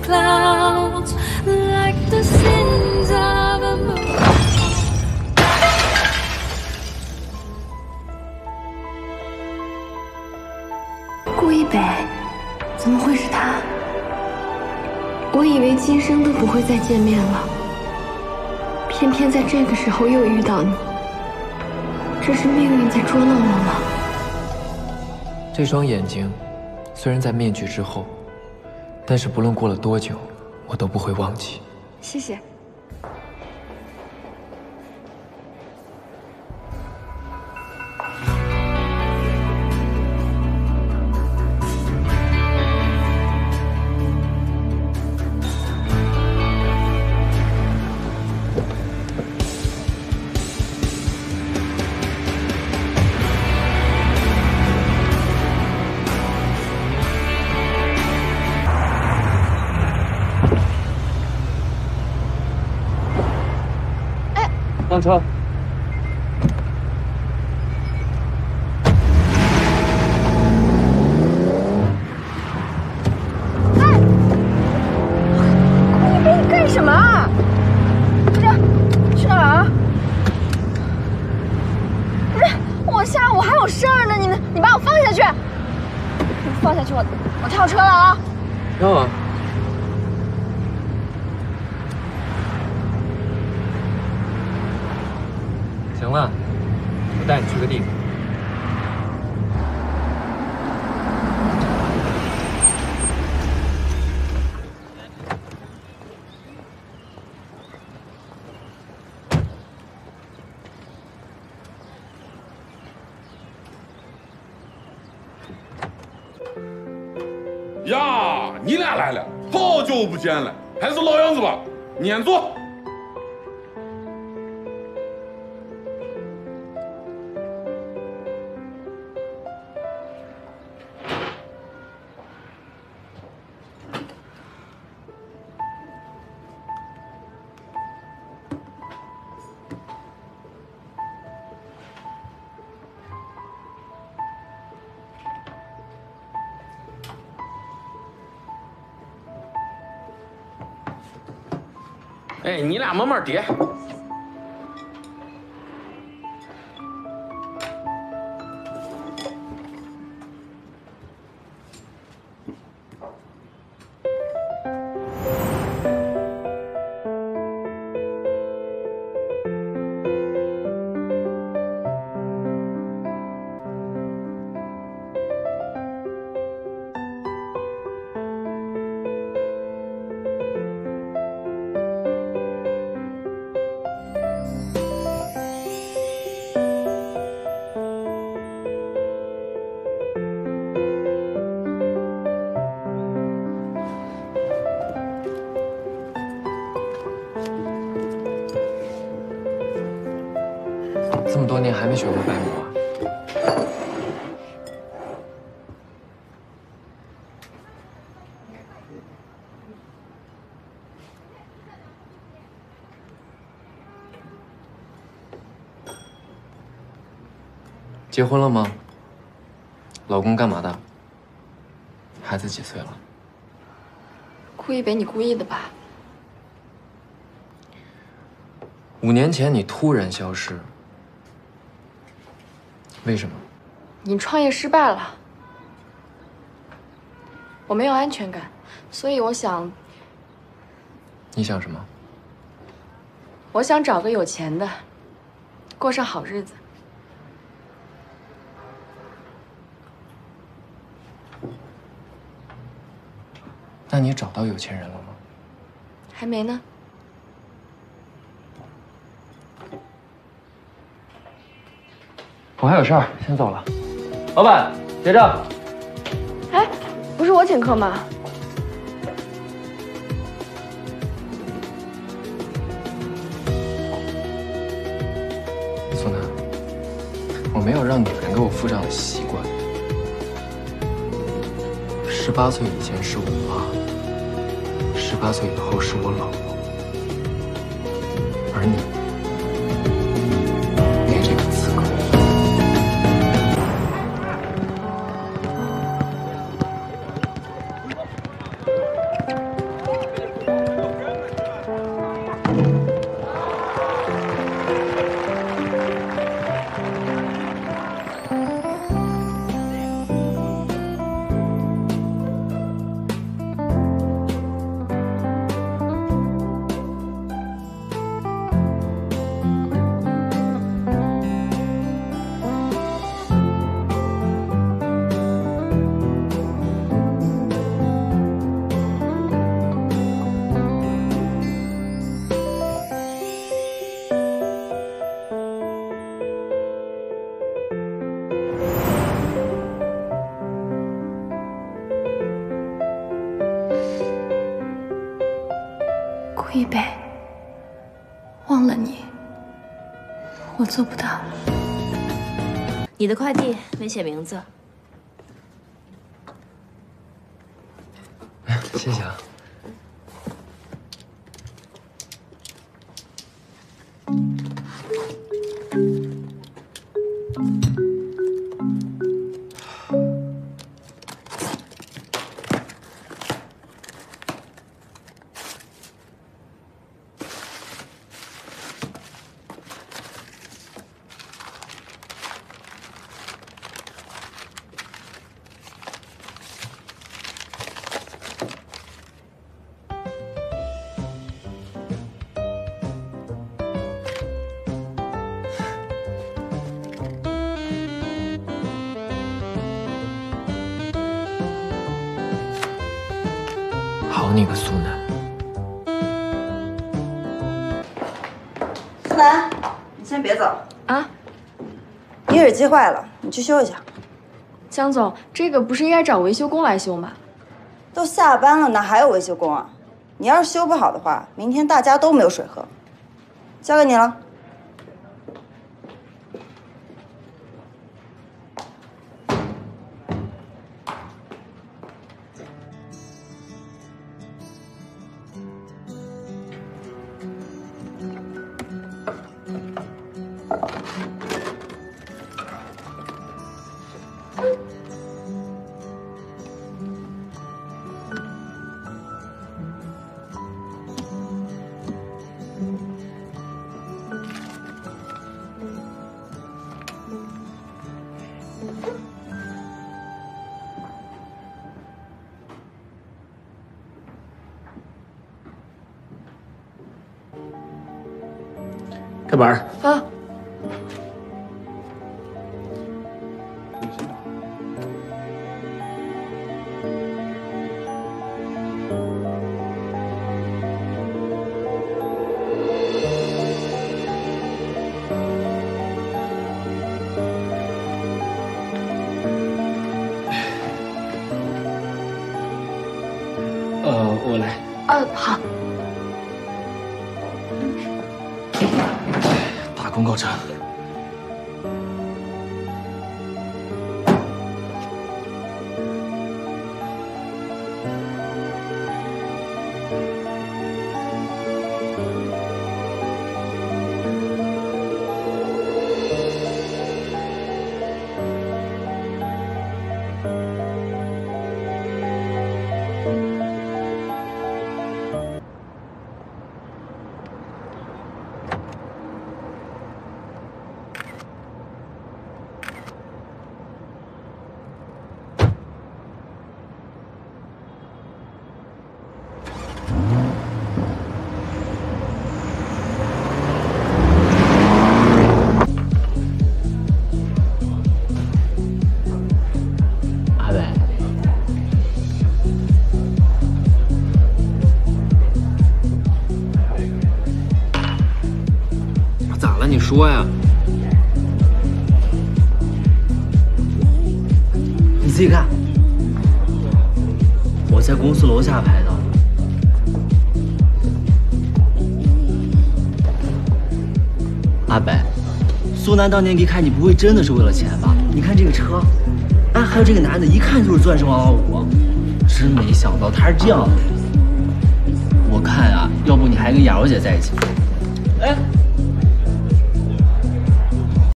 clouds, like the sins of a moon. 顾一北，怎么会是他？我以为今生都不会再见面了，偏偏在这个时候又遇到你，这是命运在捉弄我吗？ 这双眼睛，虽然在面具之后，但是不论过了多久，我都不会忘记。 谢谢。 上车。 哎，顾一北，你干什么啊？这去哪儿啊？不是，我下午还有事儿呢，你把我放下去！你放下去，我跳车了啊！ 让啊。 行了，我带你去个地方。 呀，你俩来了，好久不见了，还是老样子吧，撵坐。 哎，你俩慢慢叠。 这么多年还没学会拜母啊？结婚了吗？老公干嘛的？孩子几岁了？ 顾一北，你故意的吧 5年前你突然消失，为什么？ 你创业失败了，我没有安全感，所以我想什么？ 我想找个有钱的，过上好日子。 那你找到有钱人了吗？ 还没呢。 我还有事儿，先走了。老板，结账。 哎，不是我请客吗？ 苏楠，我没有让女人给我付账的习惯。18岁以前是我妈，18岁以后是我老婆，而你没这个资格。 顾一北，忘了你，我做不到。 你的快递没写名字。 谢谢啊。好你个苏南！ 苏南，你先别走啊！ 你耳机坏了，你去修一下。 江总，这个不是应该找维修工来修吗？ 都下班了，哪还有维修工啊？你要是修不好的话，明天大家都没有水喝。交给你了。 开板儿啊！ 我来。 好。 大功告成。 咋了？你说呀？ 你自己看，我在公司楼下拍的。阿北，苏南当年离开你，不会真的是为了钱吧？你看这个车，哎，还有这个男的，一看就是钻石王老五。真没想到他是这样的人。我看啊，要不你还跟雅柔姐在一起？哎。